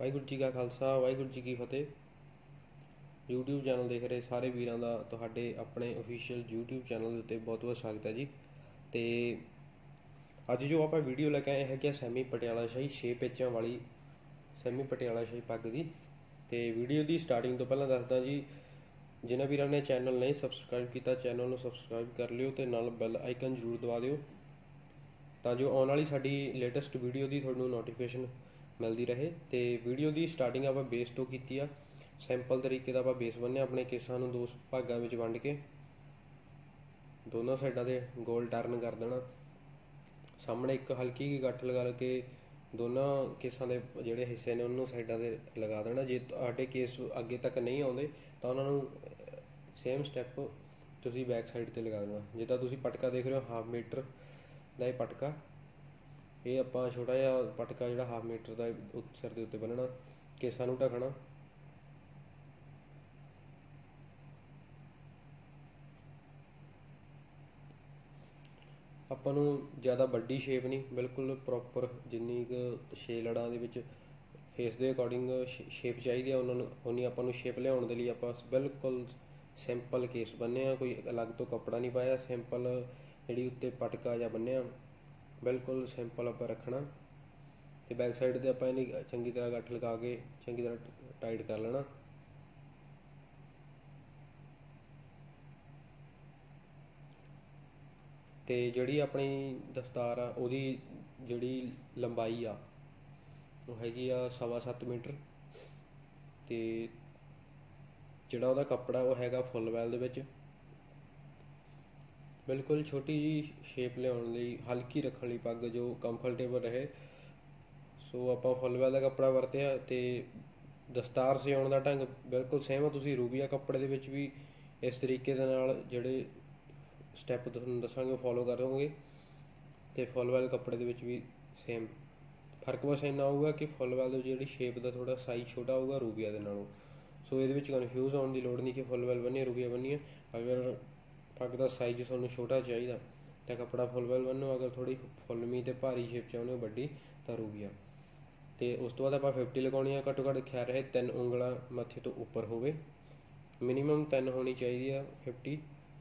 ਵਾਹਿਗੁਰੂ ਜੀ ਕਾ ਖਾਲਸਾ ਵਾਹਿਗੁਰੂ ਜੀ ਕੀ ਫਤਿਹ। YouTube channel ਦੇਖ ਰਹੇ ਸਾਰੇ ਵੀਰਾਂ ਦਾ ਤੁਹਾਡੇ ਆਪਣੇ ਅਫੀਸ਼ੀਅਲ YouTube ਚੈਨਲ ਦੇ ਉੱਤੇ ਬਹੁਤ ਬਹੁਤ ਸਵਾਗਤ ਹੈ ਜੀ। ਤੇ ਅੱਜ ਜੋ ਆਪਾਂ ਵੀਡੀਓ ਲੈ ਕੇ ਆਏ ਹੈਗੇ ਸੈਮੀ ਪਟਿਆਲਾ ਸ਼ਾਹੀ 6 ਪੇਚਾਂ ਵਾਲੀ ਸੈਮੀ ਪਟਿਆਲਾ ਸ਼ਾਹੀ ਪੱਗ ਦੀ। ਤੇ ਵੀਡੀਓ ਦੀ ਸਟਾਰਟਿੰਗ ਤੋਂ ਪਹਿਲਾਂ ਦੱਸਦਾ ਜੀ, ਜਿਨ੍ਹਾਂ ਵੀਰਾਂ ਨੇ ਚੈਨਲ ਨਹੀਂ ਸਬਸਕ੍ਰਾਈਬ ਕੀਤਾ ਚੈਨਲ ਨੂੰ ਸਬਸਕ੍ਰਾਈਬ ਕਰ ਲਿਓ ਤੇ ਨਾਲ ਬੈਲ ਆਈਕਨ ਜ਼ਰੂਰ ਦਬਾ ਦਿਓ ਤਾਂ ਜੋ ਆਉਣ ਵਾਲੀ ਸਾਡੀ ਲੇਟੈਸਟ ਵੀਡੀਓ ਦੀ ਤੁਹਾਨੂੰ ਨੋਟੀਫਿਕੇਸ਼ਨ ਮਿਲਦੀ ਰਹੇ। ਤੇ ਵੀਡੀਓ ਦੀ ਸਟਾਰਟਿੰਗ ਆਪਾਂ ਬੇਸ ਤੋਂ ਕੀਤੀ ਆ। ਸਿੰਪਲ ਤਰੀਕੇ ਦਾ ਆਪਾਂ ਬੇਸ ਬੰਨਿਆ ਆਪਣੇ ਕੇਸਾਂ ਨੂੰ ਦੋ ਭਾਗਾਂ ਵਿੱਚ ਵੰਡ ਕੇ ਦੋਨੋਂ ਸਾਈਡਾਂ ਤੇ ਗੋਲ ਟਰਨ ਕਰ ਦੇਣਾ। ਸਾਹਮਣੇ ਇੱਕ ਹਲਕੀ ਜਿਹੀ ਗੱਠ ਲਗਾ ਕੇ ਦੋਨਾਂ ਕੇਸਾਂ ਦੇ ਜਿਹੜੇ ਹਿੱਸੇ ਨੇ ਉਹਨੂੰ ਸਾਈਡਾਂ ਤੇ ਲਗਾ ਦੇਣਾ। ਜੇ ਤੁਹਾਡੇ ਕੇਸ ਅੱਗੇ ਤੱਕ ਨਹੀਂ ਆਉਂਦੇ ਤਾਂ ਉਹਨਾਂ ਨੂੰ ਸੇਮ ਸਟੈਪ ਤੁਸੀਂ ਬੈਕ ਸਾਈਡ ਤੇ ਲਗਾ ਦੇਣਾ। ਜਿੱਦਾਂ ਤੁਸੀਂ ਪਟਕਾ ਦੇਖ ਰਹੇ ਹੋ 1/2 ਮੀਟਰ ਦਾ ਇਹ ਪਟਕਾ, ਇਹ ਆਪਾਂ ਛੋਟਾ ਜਿਹਾ ਪਟਕਾ ਜਿਹੜਾ 1/2 ਮੀਟਰ ਦਾ ਸਿਰ ਦੇ ਉੱਤੇ ਬੰਨਣਾ, ਕੇਸਾਂ ਨੂੰ ਢਕਣਾ। ਆਪਾਂ ਨੂੰ ਜ਼ਿਆਦਾ ਵੱਡੀ ਸ਼ੇਪ ਨਹੀਂ, ਬਿਲਕੁਲ ਪ੍ਰੋਪਰ ਜਿੰਨੀ ਕੁ 6 ਲੜਾਂ ਦੇ ਵਿੱਚ ਫੇਸ ਦੇ ਅਕੋਰਡਿੰਗ ਸ਼ੇਪ ਚਾਹੀਦੀ ਆ ਉਹਨਾਂ ਨੂੰ ਉਨੀ ਆਪਾਂ ਨੂੰ ਸ਼ੇਪ ਲਿਆਉਣ ਦੇ ਲਈ ਆਪਾਂ ਬਿਲਕੁਲ ਸਿੰਪਲ ਕੇਸ ਬੰਨਿਆ, ਕੋਈ ਅਲੱਗ ਤੋਂ ਕੱਪੜਾ ਨਹੀਂ ਪਾਇਆ। ਸਿੰਪਲ ਜਿਹੜੀ ਉੱਤੇ ਪਟਕਾ ਜਾਂ ਬੰਨਿਆ ਬਿਲਕੁਲ ਸਿੰਪਲ ਆਪਾਂ ਰੱਖਣਾ। ਤੇ ਬੈਕ ਸਾਈਡ ਤੇ ਆਪਾਂ ਇਹਨੀ ਚੰਗੀ ਤਰ੍ਹਾਂ ਗੱਠ ਲਗਾ ਕੇ ਚੰਗੀ ਤਰ੍ਹਾਂ ਟਾਈਟ ਕਰ ਲੈਣਾ। ਤੇ ਜਿਹੜੀ ਆਪਣੀ ਦਸਤਾਰ ਆ ਉਹਦੀ ਜਿਹੜੀ ਲੰਬਾਈ ਆ ਉਹ ਹੈਗੀ ਆ 7.25 ਮੀਟਰ ਤੇ ਜਿਹੜਾ ਉਹਦਾ ਕੱਪੜਾ ਉਹ ਹੈਗਾ ਫੁੱਲ ਵੈਲ ਦੇ ਵਿੱਚ। ਬਿਲਕੁਲ ਛੋਟੀ ਜਿਹੀ ਸ਼ੇਪ ਲਿਆਉਣ ਲਈ, ਹਲਕੀ ਰੱਖਣ ਲਈ ਪੱਗ ਜੋ ਕੰਫਰਟੇਬਲ ਰਹੇ, ਸੋ ਆਪਾਂ ਫੁੱਲ ਵੈਲ ਦਾ ਕੱਪੜਾ ਵਰਤਿਆ। ਤੇ ਦਸਤਾਰ ਸਿਉਣ ਦਾ ਢੰਗ ਬਿਲਕੁਲ ਸੇਮ ਆ। ਤੁਸੀਂ ਰੂਬੀਆ ਕੱਪੜੇ ਦੇ ਵਿੱਚ ਵੀ ਇਸ ਤਰੀਕੇ ਦੇ ਨਾਲ ਜਿਹੜੇ ਸਟੈਪ ਤੁਹਾਨੂੰ ਦੱਸਾਂਗੇ ਉਹ ਫੋਲੋ ਕਰੋਗੇ ਤੇ ਫੁੱਲ ਵੈਲ ਕੱਪੜੇ ਦੇ ਵਿੱਚ ਵੀ ਸੇਮ। ਫਰਕ ਬਸ ਇੰਨਾ ਆਊਗਾ ਕਿ ਫੁੱਲ ਵੈਲ ਦੇ ਜਿਹੜੀ ਸ਼ੇਪ ਦਾ ਥੋੜ੍ਹਾ ਸਾਈਜ਼ ਛੋਟਾ ਹੋਊਗਾ ਰੂਬੀਆ ਦੇ ਨਾਲੋਂ। ਸੋ ਇਹਦੇ ਵਿੱਚ ਕਨਫਿਊਜ਼ ਹੋਣ ਦੀ ਲੋੜ ਨਹੀਂ ਕਿ ਫੁੱਲ ਵੈਲ ਬੰਨੀਏ ਰੂਬੀਆ ਬੰਨੀਏ। ਅਗਰ ਪੱਗ ਦਾ ਸਾਈਜ਼ ਤੁਹਾਨੂੰ ਛੋਟਾ ਚਾਹੀਦਾ ਤਾਂ ਕੱਪੜਾ ਫੁੱਲ ਵੈਲ ਬੰਨੋ, ਅਗਰ ਥੋੜ੍ਹੀ ਫੁੱਲਵੀਂ ਅਤੇ ਭਾਰੀ ਸ਼ੇਪ ਚਾਹੁੰਦੇ ਹੋ ਵੱਡੀ ਤਾਂ ਰੂਬੀਆ। ਤੇ ਉਸ ਤੋਂ ਬਾਅਦ ਆਪਾਂ 50 ਲਗਾਉਣੀ ਆ। ਘੱਟੋ ਘੱਟ ਖਿਆਲ ਰਹੇ 3 ਉਂਗਲਾਂ ਮੱਥੇ ਤੋਂ ਉੱਪਰ ਹੋਵੇ, ਮਿਨੀਮਮ 3 ਹੋਣੀ ਚਾਹੀਦੀ ਆ 50।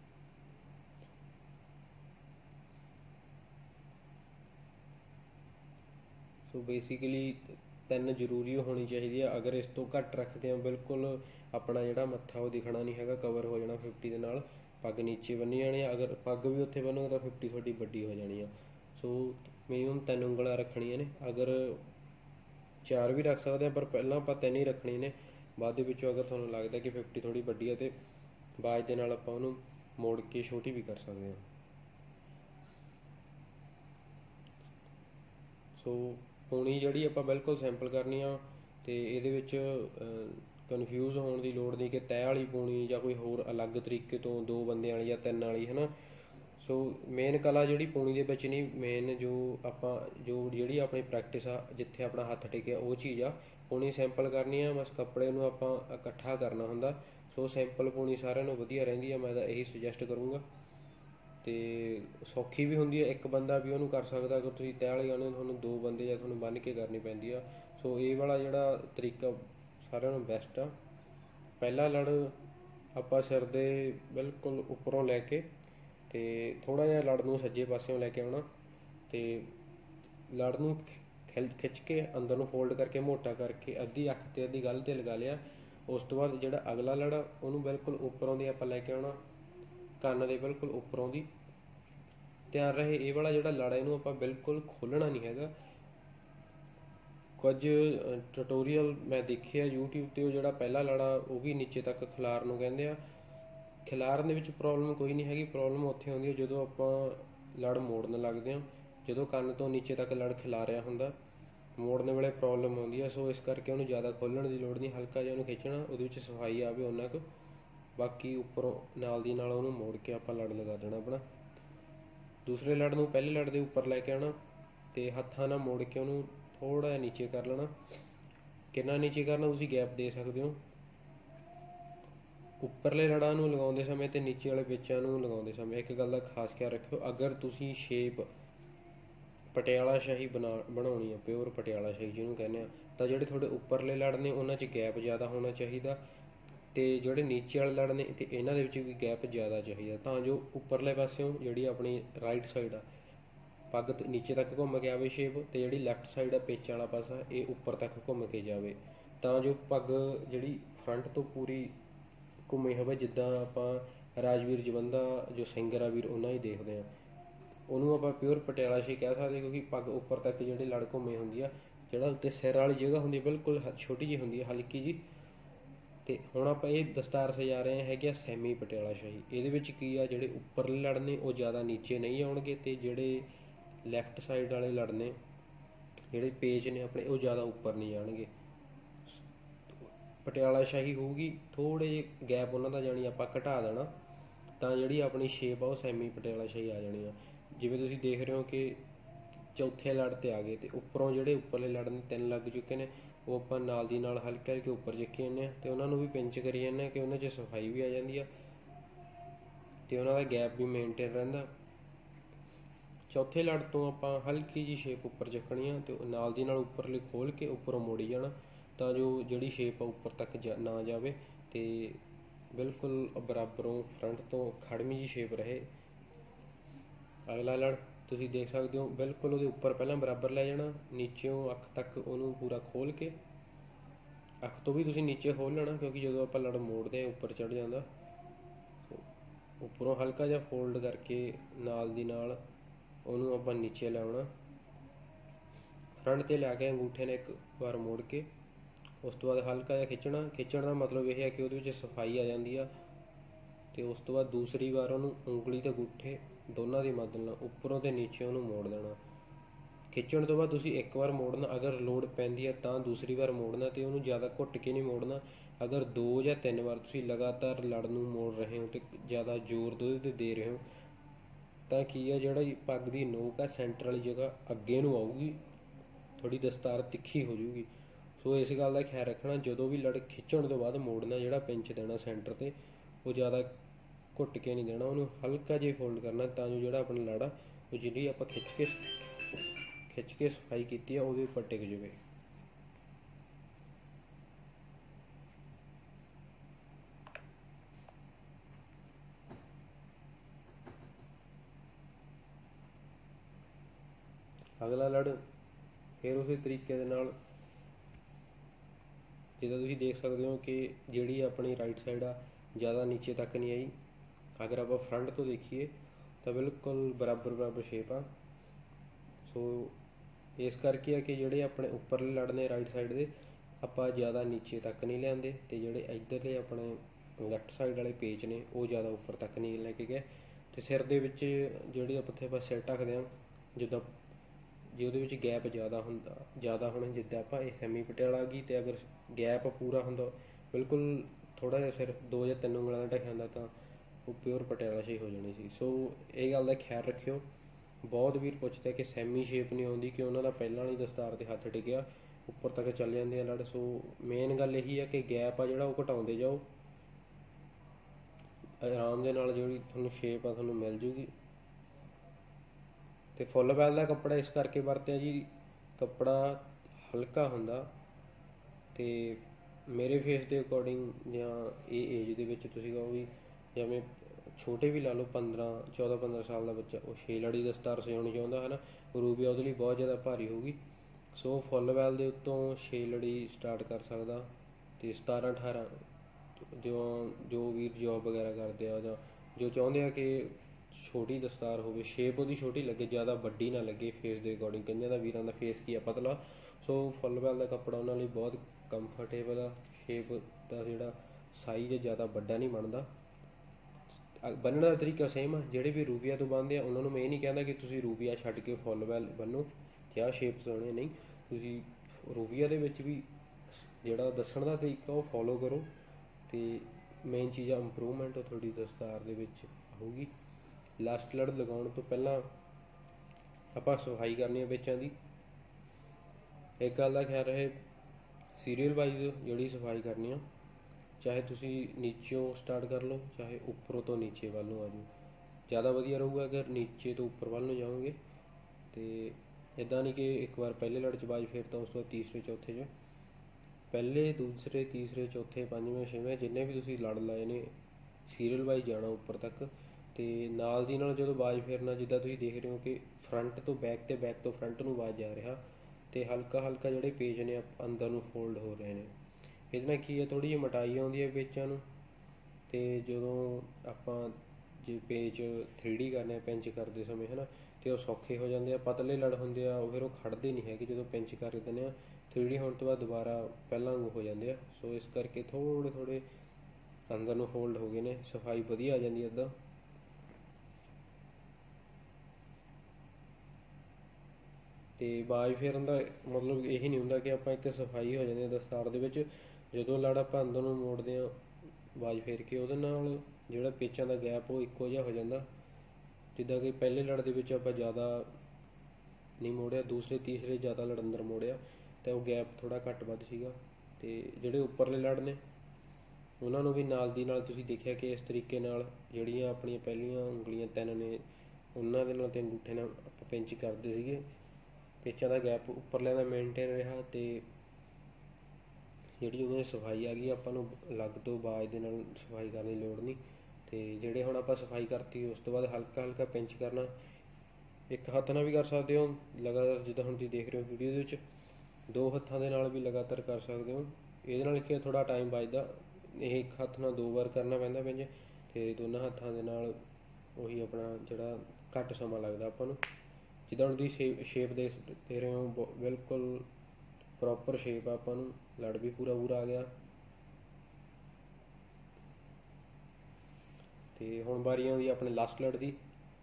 ਸੋ ਬੇਸਿਕਲੀ 3 ਜ਼ਰੂਰੀ ਹੋਣੀ ਚਾਹੀਦੀ ਆ। ਅਗਰ ਇਸ ਤੋਂ ਘੱਟ ਰੱਖਦੇ ਹਾਂ ਬਿਲਕੁਲ ਆਪਣਾ ਜਿਹੜਾ ਮੱਥਾ ਉਹ ਦਿਖਣਾ ਨਹੀਂ ਹੈਗਾ, ਕਵਰ ਹੋ ਜਾਣਾ 50 ਦੇ ਨਾਲ। ਪੱਗ ਨੀਚੇ ਬੰਨੀ ਜਾਣੀ ਆ, ਅਗਰ ਪੱਗ ਵੀ ਉੱਥੇ ਬੰਨੋਗੇ ਤਾਂ 50 ਤੁਹਾਡੀ ਵੱਡੀ ਹੋ ਜਾਣੀ ਆ। ਸੋ ਮਿਨੀਮਮ 3 ਉਂਗਲਾਂ ਰੱਖਣੀਆਂ ਨੇ। ਅਗਰ 4 ਵੀ ਰੱਖ ਸਕਦੇ ਆ ਪਰ ਪਹਿਲਾਂ ਆਪਾਂ 3 ਹੀ ਰੱਖਣੀਆਂ ਨੇ। ਬਾਅਦ ਦੇ ਵਿੱਚੋਂ ਅਗਰ ਤੁਹਾਨੂੰ ਲੱਗਦਾ ਕਿ 50 ਥੋੜ੍ਹੀ ਵੱਡੀ ਹੈ ਤਾਂ ਬਾਅਦ ਦੇ ਨਾਲ ਆਪਾਂ ਉਹਨੂੰ ਮੋੜ ਕੇ ਛੋਟੀ ਵੀ ਕਰ ਸਕਦੇ ਹਾਂ। ਸੋ ਪੂਣੀ ਜਿਹੜੀ ਆਪਾਂ ਬਿਲਕੁਲ ਸਿੰਪਲ ਕਰਨੀ ਆ ਤੇ ਇਹਦੇ ਵਿੱਚ ਕਨਫਿਊਜ਼ ਹੋਣ ਦੀ ਲੋੜ ਨਹੀਂ ਕਿ ਤਹਿ ਵਾਲੀ ਪੂਣੀ ਜਾਂ ਕੋਈ ਹੋਰ ਅਲੱਗ ਤਰੀਕੇ ਤੋਂ 2 ਬੰਦਿਆਂ ਵਾਲੀ ਜਾਂ 3 ਵਾਲੀ, ਹੈ ਨਾ। ਸੋ ਮੇਨ ਕਲਾ ਜਿਹੜੀ ਪੂਣੀ ਦੇ ਵਿੱਚ ਨਹੀਂ, ਮੇਨ ਜਿਹੜੀ ਆਪਣੀ ਪ੍ਰੈਕਟਿਸ ਆ, ਜਿੱਥੇ ਆਪਣਾ ਹੱਥ ਟਿਕਿਆ ਉਹ ਚੀਜ਼ ਆ। ਪੂਣੀ ਸਿੰਪਲ ਕਰਨੀ ਆ, ਬਸ ਕੱਪੜੇ ਨੂੰ ਆਪਾਂ ਇਕੱਠਾ ਕਰਨਾ ਹੁੰਦਾ। ਸੋ ਸਿੰਪਲ ਪੂਣੀ ਸਾਰਿਆਂ ਨੂੰ ਵਧੀਆ ਰਹਿੰਦੀ ਆ, ਮੈਂ ਤਾਂ ਇਹੀ ਸੁਜੈਸਟ ਕਰੂੰਗਾ। ਤੇ ਸੌਖੀ ਵੀ ਹੁੰਦੀ ਹੈ, ਇੱਕ ਬੰਦਾ ਵੀ ਉਹਨੂੰ ਕਰ ਸਕਦਾ। ਅਗਰ ਤੁਸੀਂ ਤਹਿ ਵਾਲੀ ਕਰਨੀ ਤੁਹਾਨੂੰ 2 ਬੰਦੇ ਜਾਂ ਤੁਹਾਨੂੰ ਬੰਨ੍ਹ ਕੇ ਕਰਨੀ ਪੈਂਦੀ ਆ। ਸੋ ਇਹ ਵਾਲਾ ਜਿਹੜਾ ਤਰੀਕਾ ਸਾਰਿਆਂ ਨੂੰ ਬੈਸਟ ਆ। ਪਹਿਲਾ ਲੜ ਆਪਾਂ ਸਿਰ ਦੇ ਬਿਲਕੁਲ ਉੱਪਰੋਂ ਲੈ ਕੇ ਤੇ ਥੋੜ੍ਹਾ ਜਿਹਾ ਲੜ ਨੂੰ ਸੱਜੇ ਪਾਸਿਓਂ ਲੈ ਕੇ ਆਉਣਾ ਤੇ ਲੜ ਨੂੰ ਖਿੱਚ ਕੇ ਅੰਦਰ ਨੂੰ ਫੋਲਡ ਕਰਕੇ ਮੋਟਾ ਕਰਕੇ ਅੱਧੀ ਅੱਖ ਤੇ ਅੱਧੀ ਗੱਲ੍ਹ 'ਤੇ ਲਗਾ ਲਿਆ। ਉਸ ਤੋਂ ਬਾਅਦ ਜਿਹੜਾ ਅਗਲਾ ਲੜ ਉਹਨੂੰ ਬਿਲਕੁਲ ਉੱਪਰੋਂ ਦੀ ਆਪਾਂ ਲੈ ਕੇ ਆਉਣਾ, ਕੰਨ ਦੇ ਬਿਲਕੁਲ ਉੱਪਰੋਂ ਦੀ। ਧਿਆਨ ਰਹੇ ਇਹ ਵਾਲਾ ਜਿਹੜਾ ਲੜ ਇਹਨੂੰ ਆਪਾਂ ਬਿਲਕੁਲ ਖੋਲ੍ਹਣਾ ਨਹੀਂ ਹੈਗਾ। ਕੁਝ ਟਿਊਟੋਰੀਅਲ ਮੈਂ ਦੇਖੇ ਆ YouTube 'ਤੇ, ਉਹ ਜਿਹੜਾ ਪਹਿਲਾ ਲੜਾ ਉਹ ਵੀ ਨੀਚੇ ਤੱਕ ਖਿਲਾਰਨ ਨੂੰ ਕਹਿੰਦੇ ਆ। ਖਿਲਾਰਨ ਦੇ ਵਿੱਚ ਪ੍ਰੋਬਲਮ ਕੋਈ ਨਹੀਂ ਹੈਗੀ, ਪ੍ਰੋਬਲਮ ਉੱਥੇ ਆਉਂਦੀ ਹੈ ਜਦੋਂ ਆਪਾਂ ਲੜ ਮੋੜਨ ਲੱਗਦੇ ਹਾਂ। ਜਦੋਂ ਕੰਨ ਤੋਂ ਨੀਚੇ ਤੱਕ ਲੜ ਖਿਲਾਰਿਆ ਹੁੰਦਾ ਮੋੜਨ ਵੇਲੇ ਪ੍ਰੋਬਲਮ ਆਉਂਦੀ ਹੈ। ਸੋ ਇਸ ਕਰਕੇ ਉਹਨੂੰ ਜ਼ਿਆਦਾ ਖੋਲ੍ਹਣ ਦੀ ਲੋੜ ਨਹੀਂ, ਹਲਕਾ ਜਿਹਾ ਉਹਨੂੰ ਖਿੱਚਣਾ, ਉਹਦੇ ਵਿੱਚ ਸਫਾਈ ਆਵੇ ਉਹਨਾਂ ਕੁ। ਬਾਕੀ ਉੱਪਰੋਂ ਨਾਲ ਦੀ ਨਾਲ ਉਹਨੂੰ ਮੋੜ ਕੇ ਆਪਾਂ ਲੜ ਲਗਾ ਦੇਣਾ ਆਪਣਾ। ਦੂਸਰੇ ਲੜ ਨੂੰ ਪਹਿਲੇ ਲੜ ਦੇ ਉੱਪਰ ਲੈ ਕੇ ਆਉਣਾ ਤੇ ਹੱਥਾਂ ਨਾਲ ਮੋੜ ਕੇ ਉਹਨੂੰ ਥੋੜ੍ਹਾ ਜਿਹਾ ਨੀਚੇ ਕਰ ਲੈਣਾ। ਕਿੰਨਾ ਨੀਚੇ ਕਰਨਾ ਤੁਸੀਂ ਗੈਪ ਦੇ ਸਕਦੇ ਹੋ। ਉੱਪਰਲੇ ਲੜਾਂ ਨੂੰ ਲਗਾਉਂਦੇ ਸਮੇਂ ਤੇ ਨੀਚੇ ਵਾਲੇ ਪੇਚਾਂ ਨੂੰ ਲਗਾਉਂਦੇ ਸਮੇਂ ਇੱਕ ਗੱਲ ਦਾ ਖਾਸ ਖਿਆਲ ਰੱਖਿਓ, ਅਗਰ ਤੁਸੀਂ ਸ਼ੇਪ ਪਟਿਆਲਾ ਸ਼ਾਹੀ ਬਣਾਉਣੀ ਆ, ਪਿਓਰ ਪਟਿਆਲਾ ਸ਼ਾਹੀ ਜਿਹਨੂੰ ਕਹਿੰਦੇ ਆ, ਤਾਂ ਜਿਹੜੇ ਤੁਹਾਡੇ ਉੱਪਰਲੇ ਲੜ ਨੇ ਉਹਨਾਂ 'ਚ ਗੈਪ ਜ਼ਿਆਦਾ ਹੋਣਾ ਚਾਹੀਦਾ, ਅਤੇ ਜਿਹੜੇ ਨੀਚੇ ਵਾਲੇ ਲੜ ਨੇ ਅਤੇ ਇਹਨਾਂ ਦੇ ਵਿੱਚ ਵੀ ਗੈਪ ਜ਼ਿਆਦਾ ਚਾਹੀਦਾ, ਤਾਂ ਜੋ ਉੱਪਰਲੇ ਪਾਸਿਓਂ ਜਿਹੜੀ ਆਪਣੀ ਰਾਈਟ ਸਾਈਡ ਆ ਪੱਗ ਨੀਚੇ ਤੱਕ ਘੁੰਮ ਕੇ ਆਵੇ ਸ਼ੇਪ, ਅਤੇ ਜਿਹੜੀ ਲੈਫਟ ਸਾਈਡ ਆ ਪੇਚ ਵਾਲਾ ਪਾਸਾ ਇਹ ਉੱਪਰ ਤੱਕ ਘੁੰਮ ਕੇ ਜਾਵੇ, ਤਾਂ ਜੋ ਪੱਗ ਜਿਹੜੀ ਫਰੰਟ ਤੋਂ ਪੂਰੀ ਘੁੰਮੀ ਹੋਵੇ, ਜਿੱਦਾਂ ਆਪਾਂ ਰਾਜਵੀਰ ਜਵੰਦਾ ਜੋ ਸਿੰਗਰ ਆ ਵੀਰ ਉਹਨਾਂ ਹੀ ਦੇਖਦੇ ਹਾਂ, ਉਹਨੂੰ ਆਪਾਂ ਪਿਓਰ ਪਟਿਆਲਾ ਸ਼ਾਹੀ ਕਹਿ ਸਕਦੇ, ਕਿਉਂਕਿ ਪੱਗ ਉੱਪਰ ਤੱਕ ਜਿਹੜੀ ਲੜ ਘੁੰਮੀ ਹੁੰਦੀ ਆ, ਜਿਹੜਾ ਉੱਤੇ ਸਿਰ ਵਾਲੀ ਜਗ੍ਹਾ ਹੁੰਦੀ ਬਿਲਕੁਲ ਛੋਟੀ ਜਿਹੀ ਹੁੰਦੀ ਹੈ, ਹਲਕੀ ਜਿਹੀ। ਅਤੇ ਹੁਣ ਆਪਾਂ ਇਹ ਦਸਤਾਰ ਸਜਾ ਰਹੇ ਹੈਗੇ ਆ ਸੈਮੀ ਪਟਿਆਲਾ ਸ਼ਾਹੀ। ਇਹਦੇ ਵਿੱਚ ਕੀ ਆ, ਜਿਹੜੇ ਉੱਪਰਲੇ ਲੜ ਨੇ ਉਹ ਜ਼ਿਆਦਾ ਨੀਚੇ ਨਹੀਂ ਆਉਣਗੇ, ਅਤੇ ਜਿਹੜੇ ਲੈਫਟ ਸਾਈਡ ਵਾਲੇ ਲੜ ਨੇ ਜਿਹੜੇ ਪੇਚ ਨੇ ਆਪਣੇ ਉਹ ਜ਼ਿਆਦਾ ਉੱਪਰ ਨਹੀਂ ਜਾਣਗੇ। ਪਟਿਆਲਾ ਸ਼ਾਹੀ ਹੋਊਗੀ, ਥੋੜ੍ਹੇ ਜਿਹੇ ਗੈਪ ਉਹਨਾਂ ਦਾ ਜਾਣੀ ਆਪਾਂ ਘਟਾ ਦੇਣਾ, ਤਾਂ ਜਿਹੜੀ ਆਪਣੀ ਸ਼ੇਪ ਆ ਉਹ ਸੈਮੀ ਪਟਿਆਲਾ ਸ਼ਾਹੀ ਆ ਜਾਣੀ ਆ। ਜਿਵੇਂ ਤੁਸੀਂ ਦੇਖ ਰਹੇ ਹੋ ਕਿ ਚੌਥੇ ਲੜ 'ਤੇ ਆ ਗਏ, ਅਤੇ ਉੱਪਰੋਂ ਜਿਹੜੇ ਉੱਪਰਲੇ ਲੜ ਨੇ 3 ਲੱਗ ਚੁੱਕੇ ਨੇ, ਉਹ ਆਪਾਂ ਨਾਲ ਦੀ ਨਾਲ ਹਲਕੇ ਹਲਕੇ ਉੱਪਰ ਚੱਕੀ ਜਾਂਦੇ ਹਾਂ, ਅਤੇ ਉਹਨਾਂ ਨੂੰ ਵੀ ਪਿੰਚ ਕਰੀ ਜਾਂਦੇ ਹਾਂ ਕਿ ਉਹਨਾਂ 'ਚ ਸਫਾਈ ਵੀ ਆ ਜਾਂਦੀ ਆ, ਅਤੇ ਉਹਨਾਂ ਦਾ ਗੈਪ ਵੀ ਮੇਨਟੇਨ ਰਹਿੰਦਾ। ਚੌਥੇ ਲੜ ਤੋਂ ਆਪਾਂ ਹਲਕੀ ਜਿਹੀ ਸ਼ੇਪ ਉੱਪਰ ਚੱਕਣੀ ਆ, ਅਤੇ ਨਾਲ ਦੀ ਨਾਲ ਉੱਪਰਲੇ ਖੋਲ੍ਹ ਕੇ ਉੱਪਰੋਂ ਮੋੜੀ ਜਾਣਾ, ਤਾਂ ਜੋ ਜਿਹੜੀ ਸ਼ੇਪ ਆ ਉੱਪਰ ਤੱਕ ਨਾ ਜਾਵੇ, ਅਤੇ ਬਿਲਕੁਲ ਬਰਾਬਰੋਂ ਫਰੰਟ ਤੋਂ ਖੜਵੀਂ ਜਿਹੀ ਸ਼ੇਪ ਰਹੇ। ਅਗਲਾ ਲੜ ਤੁਸੀਂ ਦੇਖ ਸਕਦੇ ਹੋ, ਬਿਲਕੁਲ ਉਹਦੇ ਉੱਪਰ ਪਹਿਲਾਂ ਬਰਾਬਰ ਲੈ ਜਾਣਾ, ਨੀਚਿਓਂ ਅੱਖ ਤੱਕ ਉਹਨੂੰ ਪੂਰਾ ਖੋਲ੍ਹ ਕੇ, ਅੱਖ ਤੋਂ ਵੀ ਤੁਸੀਂ ਨੀਚੇ ਖੋਲ੍ਹ ਲੈਣਾ, ਕਿਉਂਕਿ ਜਦੋਂ ਆਪਾਂ ਲੜ ਮੋੜਦੇ ਹਾਂ ਉੱਪਰ ਚੜ੍ਹ ਜਾਂਦਾ। ਉੱਪਰੋਂ ਹਲਕਾ ਜਿਹਾ ਫੋਲਡ ਕਰਕੇ ਨਾਲ ਦੀ ਨਾਲ ਉਹਨੂੰ ਆਪਾਂ ਨੀਚੇ ਲਿਆਉਣਾ, ਫਰੰਟ 'ਤੇ ਲਿਆ ਕੇ ਅੰਗੂਠੇ ਨੇ ਇੱਕ ਵਾਰ ਮੋੜ ਕੇ, ਉਸ ਤੋਂ ਬਾਅਦ ਹਲਕਾ ਜਿਹਾ ਖਿੱਚਣਾ। ਖਿੱਚਣ ਦਾ ਮਤਲਬ ਇਹ ਹੈ ਕਿ ਉਹਦੇ ਵਿੱਚ ਸਫਾਈ ਆ ਜਾਂਦੀ ਆ, ਅਤੇ ਉਸ ਤੋਂ ਬਾਅਦ ਦੂਸਰੀ ਵਾਰ ਉਹਨੂੰ ਉਂਗਲੀ ਅਤੇ ਅੰਗੂਠੇ ਦੋਨਾਂ ਦੀ ਮਦਦ ਨਾਲ ਉੱਪਰੋਂ ਅਤੇ ਨੀਚੇ ਉਹਨੂੰ ਮੋੜ ਦੇਣਾ। ਖਿੱਚਣ ਤੋਂ ਬਾਅਦ ਤੁਸੀਂ ਇੱਕ ਵਾਰ ਮੋੜਨਾ, ਅਗਰ ਲੋੜ ਪੈਂਦੀ ਹੈ ਤਾਂ ਦੂਸਰੀ ਵਾਰ ਮੋੜਨਾ, ਅਤੇ ਉਹਨੂੰ ਜ਼ਿਆਦਾ ਘੁੱਟ ਕੇ ਨਹੀਂ ਮੋੜਨਾ। ਅਗਰ 2 ਜਾਂ 3 ਵਾਰ ਤੁਸੀਂ ਲਗਾਤਾਰ ਲੜ ਨੂੰ ਮੋੜ ਰਹੇ ਹੋ ਅਤੇ ਜ਼ਿਆਦਾ ਜ਼ੋਰ ਉਹਦੇ 'ਤੇ ਦੇ ਰਹੇ ਹੋ, ਤਾਂ ਕੀ ਆ, ਜਿਹੜਾ ਪੱਗ ਦੀ ਨੋਕ ਆ ਸੈਂਟਰ ਵਾਲੀ ਜਗ੍ਹਾ ਅੱਗੇ ਨੂੰ ਆਊਗੀ, ਥੋੜ੍ਹੀ ਦਸਤਾਰ ਤਿੱਖੀ ਹੋ ਜੂਗੀ। ਸੋ ਇਸ ਗੱਲ ਦਾ ਖਿਆਲ ਰੱਖਣਾ, ਜਦੋਂ ਵੀ ਲੜ ਖਿੱਚਣ ਤੋਂ ਬਾਅਦ ਮੋੜਨਾ, ਜਿਹੜਾ ਪਿੰਚ ਦੇਣਾ ਸੈਂਟਰ 'ਤੇ ਉਹ ਜ਼ਿਆਦਾ ਘੁੱਟ ਕੇ ਨਹੀਂ ਦੇਣਾ, ਉਹਨੂੰ ਹਲਕਾ ਜਿਹਾ ਫੋਲਡ ਕਰਨਾ, ਤਾਂ ਜੋ ਜਿਹੜਾ ਆਪਣਾ ਲੜ ਆ ਉਹ ਜਿਹੜੀ ਆਪਾਂ ਖਿੱਚ ਕੇ ਸਫਾਈ ਕੀਤੀ ਆ ਉਹਦੇ ਉੱਪਰ ਟਿਕ ਜਾਵੇ। ਅਗਲਾ ਲੜ ਫਿਰ ਉਸੇ ਤਰੀਕੇ ਦੇ ਨਾਲ, ਜਿੱਦਾਂ ਤੁਸੀਂ ਦੇਖ ਸਕਦੇ ਹੋ ਕਿ ਜਿਹੜੀ ਆਪਣੀ ਰਾਈਟ ਸਾਈਡ ਆ ਜ਼ਿਆਦਾ ਨੀਚੇ ਤੱਕ ਨਹੀਂ ਆਈ। ਅਗਰ ਆਪਾਂ ਫਰੰਟ ਤੋਂ ਦੇਖੀਏ ਤਾਂ ਬਿਲਕੁਲ ਬਰਾਬਰ ਸ਼ੇਪ ਆ। ਸੋ ਇਸ ਕਰਕੇ ਆ ਕਿ ਜਿਹੜੇ ਆਪਣੇ ਉੱਪਰਲੇ ਲੜ ਨੇ ਰਾਈਟ ਸਾਈਡ ਦੇ ਆਪਾਂ ਜ਼ਿਆਦਾ ਨੀਚੇ ਤੱਕ ਨਹੀਂ ਲਿਆਂਦੇ, ਅਤੇ ਜਿਹੜੇ ਇੱਧਰਲੇ ਆਪਣੇ ਲੈਫਟ ਸਾਈਡ ਵਾਲੇ ਪੇਚ ਨੇ ਉਹ ਜ਼ਿਆਦਾ ਉੱਪਰ ਤੱਕ ਨਹੀਂ ਲੈ ਕੇ ਗਏ। ਅਤੇ ਸਿਰ ਦੇ ਵਿੱਚ ਜਿਹੜੀ ਆਪਾਂ ਸਿਰ ਢੱਕਦੇ ਹਾਂ, ਜਿੱਦਾਂ ਜੇ ਉਹਦੇ ਵਿੱਚ ਗੈਪ ਜ਼ਿਆਦਾ ਹੋਣਾ, ਜਿੱਦਾਂ ਆਪਾਂ ਇਹ ਸੈਮੀ ਪਟਿਆਲਾ ਆ ਗਈ, ਅਤੇ ਅਗਰ ਗੈਪ ਪੂਰਾ ਹੁੰਦਾ ਬਿਲਕੁਲ ਥੋੜ੍ਹਾ ਜਿਹਾ ਸਿਰ 2 ਜਾਂ 3 ਉਂਗਲਾਂ ਦਾ ਢੱਕਿਆ ਹੁੰਦਾ, ਤਾਂ ਉਹ ਪਿਓਰ ਪਟਿਆਲਾ ਸ਼ਾਹੀ ਹੋ ਜਾਣੀ ਸੀ। ਸੋ ਇਹ ਗੱਲ ਦਾ ਖਿਆਲ ਰੱਖਿਓ। ਬਹੁਤ ਵੀਰ ਪੁੱਛਦੇ ਕਿ ਸੈਮੀ ਸ਼ੇਪ ਨਹੀਂ ਆਉਂਦੀ, ਕਿ ਉਹਨਾਂ ਦਾ ਪਹਿਲਾਂ ਵਾਲੀ ਦਸਤਾਰ 'ਤੇ ਹੱਥ ਟਿਕਿਆ ਉੱਪਰ ਤੱਕ ਚੱਲ ਜਾਂਦੇ ਆ ਲੜ। ਸੋ ਮੇਨ ਗੱਲ ਇਹੀ ਹੈ ਕਿ ਗੈਪ ਆ ਜਿਹੜਾ ਉਹ ਘਟਾਉਂਦੇ ਜਾਓ, ਆਰਾਮ ਦੇ ਨਾਲ ਜਿਹੜੀ ਤੁਹਾਨੂੰ ਸ਼ੇਪ ਆ ਤੁਹਾਨੂੰ ਮਿਲ ਜੂਗੀ। ਅਤੇ ਫੁੱਲ ਵੈਲ ਦਾ ਕੱਪੜਾ ਇਸ ਕਰਕੇ ਵਰਤਿਆ ਜੀ, ਕੱਪੜਾ ਹਲਕਾ ਹੁੰਦਾ, ਅਤੇ ਮੇਰੇ ਫੇਸ ਦੇ ਅਕੋਰਡਿੰਗ ਜਾਂ ਇਹ ਏਜ ਦੇ ਵਿੱਚ ਤੁਸੀਂ ਕਹੋ ਵੀ, ਜਿਵੇਂ ਛੋਟੇ ਵੀ ਲਾ ਲਓ, 14-15 ਸਾਲ ਦਾ ਬੱਚਾ, ਉਹ 6 ਲੜੀ ਦਸਤਾਰ ਸਜਾਉਣੀ ਚਾਹੁੰਦਾ ਹੈ ਨਾ, ਰੂਬੀਆ ਉਹਦੇ ਲਈ ਬਹੁਤ ਜ਼ਿਆਦਾ ਭਾਰੀ ਹੋਊਗੀ। ਸੋ ਫੁੱਲ ਵੈਲ ਦੇ ਉੱਤੋਂ 6 ਲੜੀ ਸਟਾਰਟ ਕਰ ਸਕਦਾ, ਅਤੇ 17-18 ਜੋ ਵੀਰ ਜੋਬ ਵਗੈਰਾ ਕਰਦੇ ਆ ਜਾਂ ਜੋ ਚਾਹੁੰਦੇ ਆ ਕਿ ਛੋਟੀ ਦਸਤਾਰ ਹੋਵੇ, ਸ਼ੇਪ ਉਹਦੀ ਛੋਟੀ ਲੱਗੇ, ਜ਼ਿਆਦਾ ਵੱਡੀ ਨਾ ਲੱਗੇ ਫੇਸ ਦੇ ਅਕੋਰਡਿੰਗ। ਕਈਆਂ ਦਾ ਵੀਰਾਂ ਦਾ ਫੇਸ ਕੀ ਆ ਪਤਲਾ, ਸੋ ਫੁੱਲ ਵੈਲ ਦਾ ਕੱਪੜਾ ਉਹਨਾਂ ਲਈ ਬਹੁਤ ਕੰਫਰਟੇਬਲ ਆ। ਸ਼ੇਪ ਦਾ ਜਿਹੜਾ ਸਾਈਜ਼ ਜ਼ਿਆਦਾ ਵੱਡਾ ਨਹੀਂ ਬਣਦਾ। ਬੰਨਣ ਦਾ ਤਰੀਕਾ ਸੇਮ ਆ, ਜਿਹੜੇ ਵੀ ਰੂਬੀਆ ਤੋਂ ਬੰਨ੍ਹਦੇ ਆ ਉਹਨਾਂ ਨੂੰ ਮੈਂ ਇਹ ਨਹੀਂ ਕਹਿੰਦਾ ਕਿ ਤੁਸੀਂ ਰੂਬੀਆ ਛੱਡ ਕੇ ਫੁੱਲ ਵੈਲ ਬੰਨੋ ਜਾਂ ਸ਼ੇਪ ਸੋਹਣੇ, ਨਹੀਂ, ਤੁਸੀਂ ਰੂਬੀਆ ਦੇ ਵਿੱਚ ਵੀ ਜਿਹੜਾ ਦੱਸਣ ਦਾ ਤਰੀਕਾ ਉਹ ਫੋਲੋ ਕਰੋ, ਅਤੇ ਮੇਨ ਚੀਜ਼ ਆ ਇੰਪਰੂਵਮੈਂਟ ਉਹ ਤੁਹਾਡੀ ਦਸਤਾਰ ਦੇ ਵਿੱਚ ਆਊਗੀ। ਲਾਸਟ ਲੜ ਲਗਾਉਣ ਤੋਂ ਪਹਿਲਾਂ ਆਪਾਂ ਸਫਾਈ ਕਰਨੀ ਆ ਪੇਚਾਂ ਦੀ। ਇੱਕ ਗੱਲ ਦਾ ਖਿਆਲ ਰਹੇ, ਸੀਰੀਅਲ ਵਾਈਜ਼ ਜਿਹੜੀ ਸਫਾਈ ਕਰਨੀ ਆ, ਚਾਹੇ ਤੁਸੀਂ ਨੀਚਿਓਂ ਸਟਾਰਟ ਕਰ ਲਓ, ਚਾਹੇ ਉੱਪਰੋਂ ਤੋਂ ਨੀਚੇ ਵੱਲ ਨੂੰ ਆ ਜਾਓ, ਜ਼ਿਆਦਾ ਵਧੀਆ ਰਹੂਗਾ ਅਗਰ ਨੀਚੇ ਤੋਂ ਉੱਪਰ ਵੱਲ ਨੂੰ ਜਾਓਗੇ। ਅਤੇ ਇੱਦਾਂ ਨਹੀਂ ਕਿ ਇੱਕ ਵਾਰ ਪਹਿਲੇ ਲੜ 'ਚ ਬਾਜ ਫੇਰਤਾ ਉਸ ਤੋਂ ਬਾਅਦ ਤੀਸਰੇ ਚੌਥੇ 'ਚ ਪਹਿਲੇ ਦੂਸਰੇ ਤੀਸਰੇ ਚੌਥੇ ਪੰਜਵੇਂ ਛੇਵੇਂ ਜਿੰਨੇ ਵੀ ਤੁਸੀਂ ਲੜ ਲਾਏ ਨੇ ਸੀਰੀਅਲ ਵਾਈਜ਼ ਜਾਣਾ ਉੱਪਰ ਤੱਕ। ਅਤੇ ਨਾਲ ਦੀ ਨਾਲ ਜਦੋਂ ਬਾਜ ਫੇਰਨਾ, ਜਿੱਦਾਂ ਤੁਸੀਂ ਦੇਖ ਰਹੇ ਹੋ ਕਿ ਫਰੰਟ ਤੋਂ ਬੈਕ ਅਤੇ ਬੈਕ ਤੋਂ ਫਰੰਟ ਨੂੰ ਬਾਜ ਜਾ ਰਿਹਾ ਅਤੇ ਹਲਕਾ ਹਲਕਾ ਜਿਹੜੇ ਪੇਜ ਨੇ ਅੰਦਰ ਨੂੰ ਫੋਲਡ ਹੋ ਰਹੇ ਨੇ। ਇਹਦੇ ਨਾਲ ਕੀ ਹੈ, ਥੋੜ੍ਹੀ ਜਿਹੀ ਮੋਟਾਈ ਆਉਂਦੀ ਹੈ ਪੇਚਾਂ ਨੂੰ। ਅਤੇ ਜਦੋਂ ਆਪਾਂ ਜੇ ਪੇਜ 3D ਕਰਨੇ ਪਿੰਚ ਕਰਦੇ ਸਮੇਂ ਹੈ ਨਾ, ਅਤੇ ਉਹ ਸੌਖੇ ਹੋ ਜਾਂਦੇ ਆ। ਪਤਲੇ ਲੜ ਹੁੰਦੇ ਆ ਉਹ ਫਿਰ ਉਹ ਖੜ੍ਹਦੇ ਨਹੀਂ ਹੈਗੇ ਜਦੋਂ ਪਿੰਚ ਕਰ ਦਿੰਦੇ ਆ। 3D ਹੋਣ ਤੋਂ ਬਾਅਦ ਦੁਬਾਰਾ ਪਹਿਲਾਂ ਵਾਂਗੂ ਹੋ ਜਾਂਦੇ ਆ। ਸੋ ਇਸ ਕਰਕੇ ਥੋੜ੍ਹੇ ਥੋੜ੍ਹੇ ਅੰਦਰ ਨੂੰ ਫੋਲਡ ਹੋ ਗਏ ਨੇ, ਸਫਾਈ ਵਧੀਆ ਆ ਜਾਂਦੀ ਇੱਦਾਂ। ਅਤੇ ਬਾਜ ਫੇਰਨ ਦਾ ਮਤਲਬ ਇਹੀ ਨਹੀਂ ਹੁੰਦਾ ਕਿ ਆਪਾਂ ਇੱਕ ਸਫਾਈ ਹੋ ਜਾਂਦੀ ਹੈ ਦਸਤਾਰ ਦੇ ਵਿੱਚ। ਜਦੋਂ ਲੜ ਆਪਾਂ ਅੰਦਰ ਨੂੰ ਮੋੜਦੇ ਹਾਂ ਬਾਜ ਫੇਰ ਕੇ, ਉਹਦੇ ਨਾਲ ਜਿਹੜਾ ਪੇਚਾਂ ਦਾ ਗੈਪ ਉਹ ਇੱਕੋ ਜਿਹਾ ਹੋ ਜਾਂਦਾ। ਜਿੱਦਾਂ ਕਿ ਪਹਿਲੇ ਲੜ ਦੇ ਵਿੱਚ ਆਪਾਂ ਜ਼ਿਆਦਾ ਨਹੀਂ ਮੋੜਿਆ, ਦੂਸਰੇ ਤੀਸਰੇ ਜ਼ਿਆਦਾ ਲੜ ਅੰਦਰ ਮੋੜਿਆ ਤਾਂ ਉਹ ਗੈਪ ਥੋੜ੍ਹਾ ਘੱਟ ਵੱਧ ਸੀਗਾ। ਅਤੇ ਜਿਹੜੇ ਉੱਪਰਲੇ ਲੜ ਨੇ ਉਹਨਾਂ ਨੂੰ ਵੀ ਨਾਲ ਦੀ ਨਾਲ ਤੁਸੀਂ ਦੇਖਿਆ ਕਿ ਇਸ ਤਰੀਕੇ ਨਾਲ ਜਿਹੜੀਆਂ ਆਪਣੀਆਂ ਪਹਿਲੀਆਂ ਉਂਗਲੀਆਂ 3 ਨੇ ਉਹਨਾਂ ਦੇ ਨਾਲ 3 ਅੰਗੂਠੇ ਨਾਲ ਆਪਾਂ ਪਿੰਚ ਕਰਦੇ ਸੀਗੇ। ਪੇਚਾਂ ਦਾ ਗੈਪ ਉੱਪਰਲਿਆਂ ਦਾ ਮੇਨਟੇਨ ਰਿਹਾ ਅਤੇ ਜਿਹੜੀ ਉਹਨਾਂ ਦੀ ਸਫਾਈ ਆ ਗਈ। ਆਪਾਂ ਨੂੰ ਅਲੱਗ ਤੋਂ ਬਾਜ ਦੇ ਨਾਲ ਸਫਾਈ ਕਰਨ ਦੀ ਲੋੜ ਨਹੀਂ। ਅਤੇ ਜਿਹੜੇ ਹੁਣ ਆਪਾਂ ਸਫਾਈ ਕਰਤੀ ਉਸ ਤੋਂ ਬਾਅਦ ਹਲਕਾ ਹਲਕਾ ਪਿੰਚ ਕਰਨਾ। ਇੱਕ ਹੱਥ ਨਾਲ ਵੀ ਕਰ ਸਕਦੇ ਹੋ ਲਗਾਤਾਰ, ਜਿੱਦਾਂ ਹੁਣ ਤੁਸੀਂ ਦੇਖ ਰਹੇ ਹੋ ਵੀਡੀਓ ਦੇ ਵਿੱਚ। 2 ਹੱਥਾਂ ਦੇ ਨਾਲ ਵੀ ਲਗਾਤਾਰ ਕਰ ਸਕਦੇ ਹੋ। ਇਹਦੇ ਨਾਲ ਕੀ ਥੋੜ੍ਹਾ ਟਾਈਮ ਬਚਦਾ। ਇਹ ਇੱਕ ਹੱਥ ਨਾਲ 2 ਵਾਰ ਕਰਨਾ ਪੈਂਦਾ ਪਿੰਚ, ਅਤੇ ਦੋਨਾਂ ਹੱਥਾਂ ਦੇ ਨਾਲ ਉਹੀ ਆਪਣਾ ਜਿਹੜਾ ਘੱਟ ਸਮਾਂ ਲੱਗਦਾ ਆਪਾਂ ਨੂੰ। ਜਿੱਦਾਂ ਹੁਣ ਤੁਸੀਂ ਸ਼ੇਪ ਦੇ ਰਹੇ ਹੋ, ਬਿਲਕੁਲ ਪ੍ਰੋਪਰ ਸ਼ੇਪ ਆ। ਆਪਾਂ ਨੂੰ ਲੜ ਵੀ ਪੂਰਾ ਆ ਗਿਆ। ਅਤੇ ਹੁਣ ਵਾਰੀ ਆਉਂਦੀ ਆਪਣੇ ਲਾਸਟ ਲੜ ਦੀ।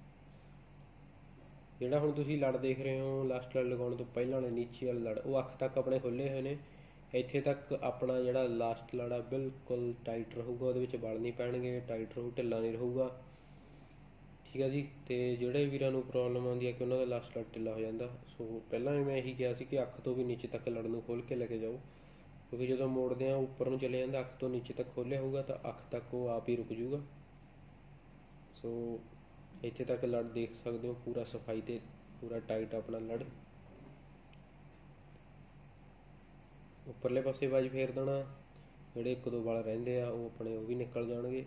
ਜਿਹੜਾ ਹੁਣ ਤੁਸੀਂ ਲੜ ਦੇਖ ਰਹੇ ਹੋ, ਲਾਸਟ ਲੜ ਲਗਾਉਣ ਤੋਂ ਪਹਿਲਾਂ ਵਾਲੇ ਨੀਚੇ ਵਾਲੇ ਲੜ ਉਹ ਅੱਖ ਤੱਕ ਆਪਣੇ ਖੁੱਲ੍ਹੇ ਹੋਏ ਨੇ। ਇੱਥੇ ਤੱਕ ਆਪਣਾ ਜਿਹੜਾ ਲਾਸਟ ਲੜ ਆ ਬਿਲਕੁਲ ਟਾਈਟ ਰਹੂਗਾ, ਉਹਦੇ ਵਿੱਚ ਵਲ ਨਹੀਂ ਪੈਣਗੇ, ਟਾਈਟ ਰਹੂ, ਢਿੱਲਾ ਨਹੀਂ ਰਹੂਗਾ। ਠੀਕ ਆ ਜੀ। ਅਤੇ ਜਿਹੜੇ ਵੀਰਾਂ ਨੂੰ ਪ੍ਰੋਬਲਮ ਆਉਂਦੀ ਹੈ ਕਿ ਉਹਨਾਂ ਦਾ ਲਾਸਟ ਲੜ ਢਿੱਲਾ ਹੋ ਜਾਂਦਾ, ਸੋ ਪਹਿਲਾਂ ਵੀ ਮੈਂ ਇਹੀ ਕਿਹਾ ਸੀ ਕਿ ਅੱਖ ਤੋਂ ਵੀ ਨੀਚੇ ਤੱਕ ਲੜ ਨੂੰ ਖੋਲ੍ਹ ਕੇ ਲੈ ਕੇ ਜਾਓ, ਕਿਉਂਕਿ ਜਦੋਂ ਮੋੜਦੇ ਹਾਂ ਉੱਪਰ ਨੂੰ ਚਲੇ ਜਾਂਦਾ। ਅੱਖ ਤੋਂ ਨੀਚੇ ਤੱਕ ਖੋਲ੍ਹਿਆ ਹੋਊਗਾ ਤਾਂ ਅੱਖ ਤੱਕ ਉਹ ਆਪ ਹੀ ਰੁਕ ਜੂਗਾ। ਸੋ ਇੱਥੇ ਤੱਕ ਲੜ ਦੇਖ ਸਕਦੇ ਹੋ ਪੂਰਾ ਸਫਾਈ ਅਤੇ ਪੂਰਾ ਟਾਈਟ ਆਪਣਾ ਲੜ। ਉੱਪਰਲੇ ਪਾਸੇ ਬਾਜ ਫੇਰ ਦੇਣਾ। ਜਿਹੜੇ 1-2 ਵਾਲ ਰਹਿੰਦੇ ਆ ਉਹ ਆਪਣੇ ਉਹ ਵੀ ਨਿਕਲ ਜਾਣਗੇ।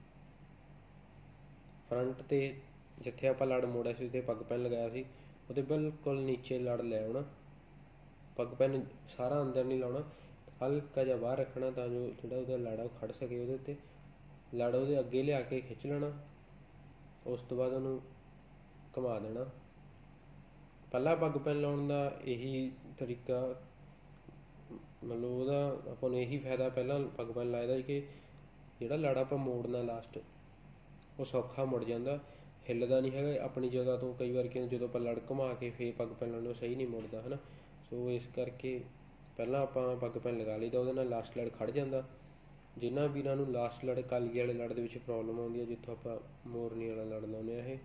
ਫਰੰਟ 'ਤੇ ਜਿੱਥੇ ਆਪਾਂ ਲੜ ਮੋੜਿਆ ਸੀ ਉੱਥੇ ਪੱਗ ਪੈਨ ਲਗਾਇਆ ਸੀ, ਉਹਦੇ ਬਿਲਕੁਲ ਨੀਚੇ ਲੜ ਲੈ ਆਉਣਾ। ਪੱਗ ਪੈਨ ਸਾਰਾ ਅੰਦਰ ਨਹੀਂ ਲਾਉਣਾ, ਹਲਕਾ ਜਿਹਾ ਬਾਹਰ ਰੱਖਣਾ ਤਾਂ ਜੋ ਜਿਹੜਾ ਉਹਦਾ ਲੜ ਆ ਉਹ ਖੜ੍ਹ ਸਕੇ ਉਹਦੇ ਉੱਤੇ। ਲੜ ਉਹਦੇ ਅੱਗੇ ਲਿਆ ਕੇ ਖਿੱਚ ਲੈਣਾ, ਉਸ ਤੋਂ ਬਾਅਦ ਉਹਨੂੰ ਘੁਮਾ ਦੇਣਾ। ਪਹਿਲਾਂ ਪੱਗ ਪੈਨ ਲਾਉਣ ਦਾ ਇਹੀ ਤਰੀਕਾ, ਮਤਲਬ ਉਹਦਾ ਆਪਾਂ ਨੂੰ ਇਹੀ ਫਾਇਦਾ ਪਹਿਲਾਂ ਪੱਗ ਪੈਨ ਲਾਏ ਦਾ ਕਿ ਜਿਹੜਾ ਲੜ ਆਪਾਂ ਮੋੜਨਾ ਲਾਸਟ ਉਹ ਸੌਖਾ ਮੁੜ ਜਾਂਦਾ, ਹਿੱਲਦਾ ਨਹੀਂ ਹੈਗਾ ਆਪਣੀ ਜਗ੍ਹਾ ਤੋਂ। ਕਈ ਵਾਰ ਕਿ ਜਦੋਂ ਆਪਾਂ ਲੜ ਘੁਮਾ ਕੇ ਫੇਰ ਪੱਗ ਪੈਨ ਲਾਉਂਦੇ ਉਹ ਸਹੀ ਨਹੀਂ ਮੁੜਦਾ ਹੈ ਨਾ। ਸੋ ਇਸ ਕਰਕੇ ਪਹਿਲਾਂ ਆਪਾਂ ਪੱਗ ਪੈਨ ਲਗਾ ਲਈ ਤਾਂ ਉਹਦੇ ਨਾਲ ਲਾਸਟ ਲੜ ਖੜ੍ਹ ਜਾਂਦਾ। ਜਿਨ੍ਹਾਂ ਵੀਰਾਂ ਨੂੰ ਲਾਸਟ ਲੜ ਕਾਲੀ ਵਾਲੇ ਲੜ ਦੇ ਵਿੱਚ ਪ੍ਰੋਬਲਮ ਆਉਂਦੀ ਹੈ, ਜਿੱਥੋਂ ਆਪਾਂ ਮੋਰਨੀ ਵਾਲਾ ਲੜ ਲਾਉਂਦੇ ਹਾਂ, ਇਹ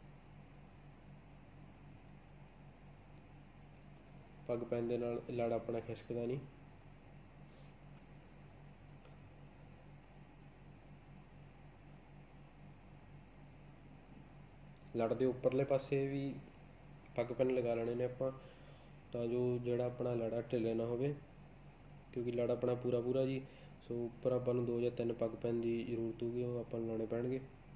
ਪੱਗ ਪੈਨ ਦੇ ਨਾਲ ਲੜ ਆਪਣਾ ਖਿਸਕਦਾ ਨਹੀਂ। ਲੜ ਦੇ ਉੱਪਰਲੇ ਪਾਸੇ ਵੀ ਪੱਗ ਪੈਨ ਲਗਾ ਲੈਣੇ ਨੇ ਆਪਾਂ, ਤਾਂ ਜੋ ਜਿਹੜਾ ਆਪਣਾ ਲੜ ਆ ਢਿੱਲੇ ਨਾ ਹੋਵੇ, ਕਿਉਂਕਿ ਲੜ ਆਪਣਾ ਪੂਰਾ ਜੀ। ਸੋ ਉੱਪਰ ਆਪਾਂ ਨੂੰ 2 ਜਾਂ 3 ਪੱਗ ਪੈਨ ਦੀ ਜ਼ਰੂਰਤ ਹੋਊਗੀ, ਉਹ ਆਪਾਂ ਨੂੰ ਲਾਉਣੇ ਪੈਣਗੇ।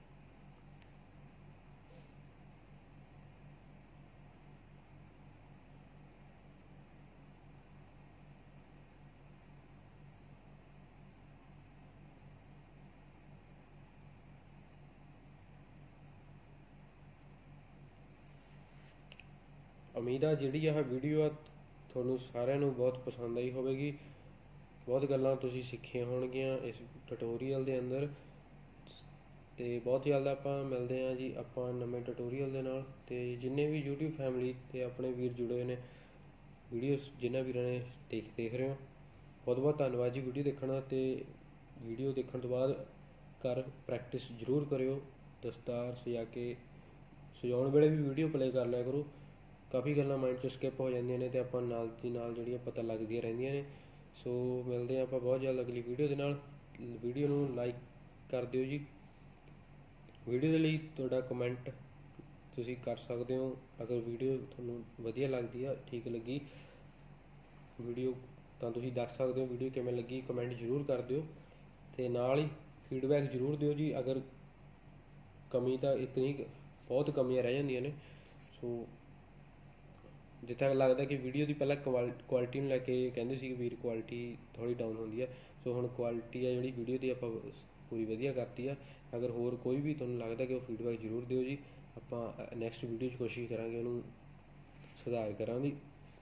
ਉਮੀਦ ਆ ਜਿਹੜੀ ਆਹ ਵੀਡੀਓ ਆ ਤੁਹਾਨੂੰ ਸਾਰਿਆਂ ਨੂੰ ਬਹੁਤ ਪਸੰਦ ਆਈ ਹੋਵੇਗੀ। ਬਹੁਤ ਗੱਲਾਂ ਤੁਸੀਂ ਸਿੱਖੀਆਂ ਹੋਣਗੀਆਂ ਇਸ ਟਿਊਟੋਰੀਅਲ ਦੇ ਅੰਦਰ। ਅਤੇ ਬਹੁਤ ਜਲਦ ਆਪਾਂ ਮਿਲਦੇ ਹਾਂ ਜੀ ਆਪਾਂ ਨਵੇਂ ਟਿਊਟੋਰੀਅਲ ਦੇ ਨਾਲ। ਅਤੇ ਜਿੰਨੇ ਵੀ YouTube ਫੈਮਿਲੀ ਅਤੇ ਆਪਣੇ ਵੀਰ ਜੁੜੇ ਹੋਏ ਨੇ ਵੀਡੀਓਜ਼, ਜਿਨ੍ਹਾਂ ਵੀਰਾਂ ਨੇ ਦੇਖ ਰਹੇ ਹੋ, ਬਹੁਤ ਬਹੁਤ ਧੰਨਵਾਦ ਜੀ ਵੀਡੀਓ ਦੇਖਣਾ। ਅਤੇ ਵੀਡੀਓ ਦੇਖਣ ਤੋਂ ਬਾਅਦ ਪ੍ਰੈਕਟਿਸ ਜ਼ਰੂਰ ਕਰਿਓ। ਦਸਤਾਰ ਸਜਾਉਣ ਵੇਲੇ ਵੀ ਵੀਡੀਓ ਪਲੇ ਕਰ ਲਿਆ ਕਰੋ। ਕਾਫੀ ਗੱਲਾਂ ਮਾਈਂਡ 'ਚ ਸਕਿੱਪ ਹੋ ਜਾਂਦੀਆਂ ਨੇ ਅਤੇ ਆਪਾਂ ਨਾਲ ਦੀ ਨਾਲ ਜਿਹੜੀਆਂ ਪਤਾ ਲੱਗਦੀਆਂ ਰਹਿੰਦੀਆਂ ਨੇ। ਸੋ ਮਿਲਦੇ ਹਾਂ ਆਪਾਂ ਬਹੁਤ ਜਲਦ ਅਗਲੀ ਵੀਡੀਓ ਦੇ ਨਾਲ। ਵੀਡੀਓ ਨੂੰ ਲਾਈਕ ਕਰ ਦਿਓ ਜੀ। ਵੀਡੀਓ ਦੇ ਲਈ ਤੁਹਾਡਾ ਕਮੈਂਟ ਤੁਸੀਂ ਕਰ ਸਕਦੇ ਹੋ। ਅਗਰ ਵੀਡੀਓ ਤੁਹਾਨੂੰ ਵਧੀਆ ਲੱਗਦੀ ਆ, ਠੀਕ ਲੱਗੀ ਵੀਡੀਓ, ਤਾਂ ਤੁਸੀਂ ਦੱਸ ਸਕਦੇ ਹੋ ਵੀਡੀਓ ਕਿਵੇਂ ਲੱਗੀ, ਕਮੈਂਟ ਜ਼ਰੂਰ ਕਰ ਦਿਓ। ਅਤੇ ਨਾਲ ਹੀ ਫੀਡਬੈਕ ਜ਼ਰੂਰ ਦਿਓ ਜੀ। ਅਗਰ ਕਮੀ ਤਾਂ ਇੱਕ ਨਹੀਂ, ਬਹੁਤ ਕਮੀਆਂ ਰਹਿ ਜਾਂਦੀਆਂ ਨੇ। ਸੋ ਜਿੱਥੇ ਤੱਕ ਲੱਗਦਾ ਕਿ ਵੀਡੀਓ ਦੀ ਪਹਿਲਾਂ ਕੁਆਲਿਟੀ ਨੂੰ ਲੈ ਕੇ ਕਹਿੰਦੇ ਸੀ ਕਿ ਵੀਰ ਕੁਆਲਿਟੀ ਥੋੜ੍ਹੀ ਡਾਊਨ ਹੁੰਦੀ ਹੈ। ਸੋ ਹੁਣ ਕੁਆਲਿਟੀ ਆ ਜਿਹੜੀ ਵੀਡੀਓ ਦੀ ਆਪਾਂ ਪੂਰੀ ਵਧੀਆ ਕਰਤੀ ਆ। ਅਗਰ ਹੋਰ ਕੋਈ ਵੀ ਤੁਹਾਨੂੰ ਲੱਗਦਾ ਕਿ ਉਹ ਫੀਡਬੈਕ ਜ਼ਰੂਰ ਦਿਓ ਜੀ। ਆਪਾਂ ਨੈਕਸਟ ਵੀਡੀਓ 'ਚ ਕੋਸ਼ਿਸ਼ ਕਰਾਂਗੇ ਉਹਨੂੰ ਸੁਧਾਰ ਕਰਾਂ ਦੀ।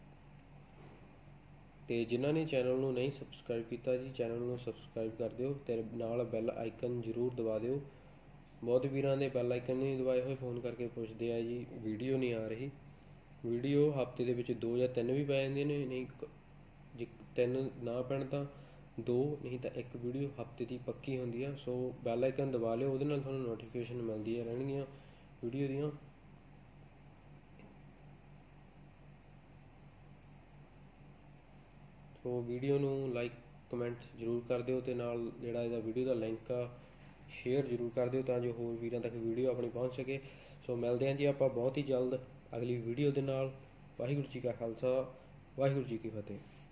ਅਤੇ ਜਿਨ੍ਹਾਂ ਨੇ ਚੈਨਲ ਨੂੰ ਨਹੀਂ ਸਬਸਕ੍ਰਾਈਬ ਕੀਤਾ ਜੀ, ਚੈਨਲ ਨੂੰ ਸਬਸਕ੍ਰਾਈਬ ਕਰ ਦਿਓ ਅਤੇ ਨਾਲ ਬੈਲ ਆਈਕਨ ਜ਼ਰੂਰ ਦਬਾ ਦਿਓ। ਬਹੁਤ ਵੀਰਾਂ ਦੇ ਬੈਲ ਆਈਕਨ ਨਹੀਂ ਦਬਾਏ ਹੋਏ, ਫ਼ੋਨ ਕਰਕੇ ਪੁੱਛਦੇ ਆ ਜੀ ਵੀਡੀਓ ਨਹੀਂ ਆ ਰਹੀ। ਵੀਡੀਓ ਹਫ਼ਤੇ ਦੇ ਵਿੱਚ 2 ਜਾਂ 3 ਵੀ ਪੈ ਜਾਂਦੀਆਂ ਨੇ, ਨਹੀਂ ਜੇ 3 ਨਾ ਪੈਣ ਤਾਂ 2, ਨਹੀਂ ਤਾਂ 1 ਵੀਡੀਓ ਹਫ਼ਤੇ ਦੀ ਪੱਕੀ ਹੁੰਦੀ ਆ। ਸੋ ਬੈਲ ਆਈਕਨ ਦਬਾ ਲਿਓ, ਉਹਦੇ ਨਾਲ ਤੁਹਾਨੂੰ ਨੋਟੀਫਿਕੇਸ਼ਨ ਮਿਲਦੀਆਂ ਰਹਿਣਗੀਆਂ ਵੀਡੀਓ ਦੀਆਂ। ਸੋ ਵੀਡੀਓ ਨੂੰ ਲਾਈਕ ਕਮੈਂਟ ਜ਼ਰੂਰ ਕਰ ਦਿਓ ਅਤੇ ਨਾਲ ਜਿਹੜਾ ਇਹਦਾ ਵੀਡੀਓ ਦਾ ਲਿੰਕ ਆ ਸ਼ੇਅਰ ਜ਼ਰੂਰ ਕਰ ਦਿਓ ਤਾਂ ਜੋ ਹੋਰ ਵੀਰਾਂ ਤੱਕ ਵੀਡੀਓ ਆਪਣੀ ਪਹੁੰਚ ਸਕੇ। ਸੋ ਮਿਲਦੇ ਹਾਂ ਜੀ ਆਪਾਂ ਬਹੁਤ ਹੀ ਜਲਦ ਅਗਲੀ ਵੀਡੀਓ ਦੇ ਨਾਲ। ਵਾਹਿਗੁਰੂ ਜੀ ਕਾ ਖਾਲਸਾ, ਵਾਹਿਗੁਰੂ ਜੀ ਕੀ ਫਤਿਹ।